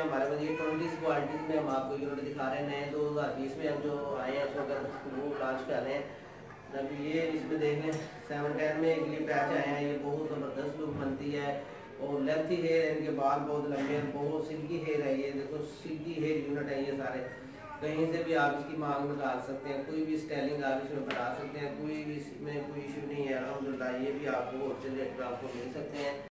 हमारे पास ये 20 क्वालिटीज़ में हम आपको यूनिट दिखा रहे हैं। नए 2020 में अब जो आए हैं उसको अगर वो लॉन्च कर रहे हैं। अब ये इसमें देख लें 710 में एक ये पैच आए हैं, ये बहुत ज़बरदस्त लुक बनती है और लेंथी हेयर है, इनके बाल बहुत लंबे हैं, बहुत सिल्की हेयर है। ये देखो सिल्की हेयर यूनिट है ये सारे। कहीं से भी आप इसकी मांग निकाल सकते हैं, कोई भी स्टाइलिंग आप इसमें बना सकते हैं, कोई भी इसमें कोई इशू नहीं है। अल्हम्दुलिल्लाह ये भी आपको होलसेल रेट पर आपको मिल सकते हैं।